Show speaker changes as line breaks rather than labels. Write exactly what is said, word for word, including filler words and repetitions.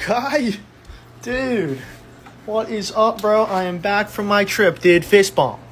Kai, dude, what is up, bro? I am back from my trip, dude. Fist bump.